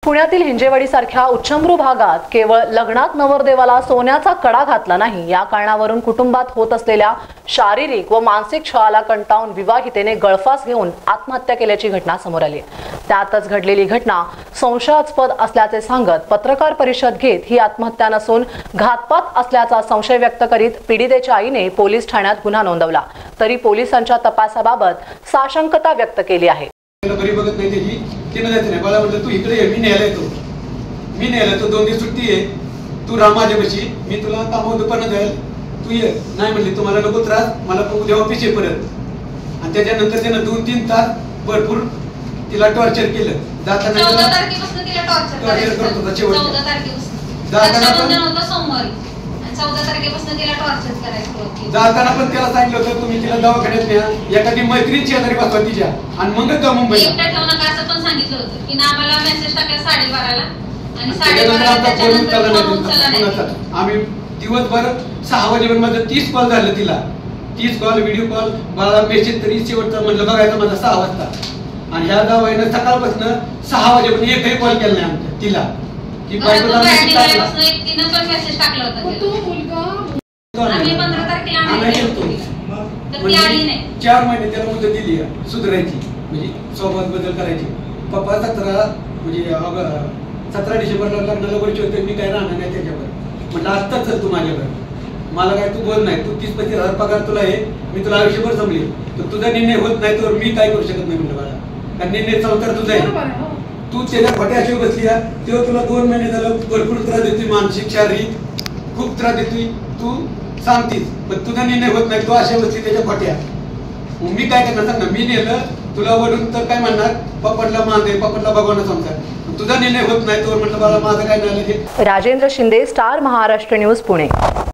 पुण्यातील हिंजेवाडीसारख्या उच्चभ्रू भागात केवळ लग्नात नवरदेवाला सोन्याचा कडा घातला नाही या कारणावरून कुटुंबात होत असलेल्या शारीरिक व मानसिक छळाला कंटाळून विवाहितेने गळफास घेऊन आत्महत्या केल्याची घटना समोर आली। त्यातच घडलेली घटना संशयास्पद असल्याचे सांगत पत्रकार परिषद घेत ही आत्महत्या नसून घातपात असल्याचा संशय व्यक्त करीत पीडितेच्या आईने पोलीस ठाण्यात गुन्हा नोंदवला, तरी पोलिसांच्या तपासाबाबत साशंकता व्यक्त केली आहे। बरी बघत नाही त्याची तिने जायचं नाही। मला म्हटलं तू इकडे ये, मी न्यायला येतो 2 दिवस सुट्टी आहे, तू राहा माझ्यापाशी, मी तुला कामावर दुपारनं जाईल, तू ये। नाही म्हणली तुम्हाला नको त्रास, मला उद्या ऑफिस येईपर्यंत। आणि त्याच्यानंतर त्यानं 2-3 तास भरपूर तिला टॉर्चर केलं। जाताना 14 तारखेपासून तिला टॉर्चर करत होता। 14 तारखेपासून जाताना पण सोमवारी 14 तारखेपासून तिला टॉर्चर करायचं होतं। जाताना पण त्याला सांगितलं होतं तुम्ही तिला दवाखान्यात न्या, एखादी मैत्रीण शेजारी बसवा तिच्या आणि मगच जा मुंबईला। एकटा ठेवू नका असं पण सांगितलं होतं की ना आम्हाला मेसेज टाकला 12:30ला आणि 12:30ला त्याच्यानंतर फोन उचलला नाही। आम्ही दिवसभर 6 वाजेपर्यंत माझं 30 कॉल झालं तिला, 30 कॉल व्हिडिओ कॉल, मला मेसेज तरी शेवटचा म्हटलं बघायचं माझा 6 वाजता। आणि ह्या जावयानं सकाळपासून 6 वाजेपर्यंत एकही कॉल केला नाही आमच्या तिला की बायकोला तिनं पण मेसेज टाकला होता। आम्ही 15 तारखेला तर ती आली नाही। 4 महिने त्याला मुदत दिली सुधारायची, म्हणजे स्वभावात बदल करायची। पप्पा 17 डिसेंबरला लग्नाला वर्ष होते, मी काय राहणार नाही त्याच्यावर। म्हटलं आत्ताच चल तू माझ्यावर, मला काय तू बोल नाही, तू 30-35 हजार पगार तुला आहे, मी तुला आयुष्यभर जमली, तर तुझा निर्णय होत नाही तर मी काय करू शकत नाही म्हटलं मला, कारण निर्णय संसार तुझा आहे। तू त्याच्या खोट्याशी बसली तेव्हा तुला 2 महिने झालं भरपूर त्रास देतोय, मानसिक शारीरिक खूप त्रास देतोय, तू सांगतीस पण तुझा निर्णय होत नाही, तू अशा बसली त्याच्या खोट्या। मी काय करणार सांग ना, मी नेलं तुला वडून तर काय म्हणणार, पप्पटला मानते, पप्पटला भगवान संसार, तुझा निर्णय होत नाही तर म्हटलं मला माझं काय नाही। Rajendra Shinde, star Maharashtra news, Pune.